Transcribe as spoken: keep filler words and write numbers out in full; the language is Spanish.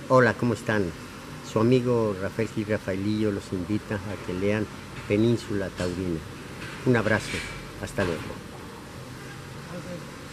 Hola, ¿cómo están? Su amigo Rafael Gil Rafaelillo los invita a que lean Península Taurina. Un abrazo. Hasta luego.